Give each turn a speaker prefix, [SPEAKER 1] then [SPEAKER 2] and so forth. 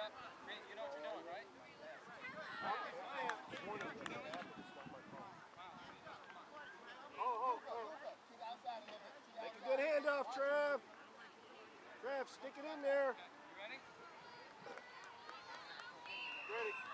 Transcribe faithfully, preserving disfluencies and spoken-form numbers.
[SPEAKER 1] You know what you're doing, right?
[SPEAKER 2] Oh, oh, oh. Make a good handoff, Trev. Trev, stick it in there.
[SPEAKER 1] You ready?
[SPEAKER 2] Ready.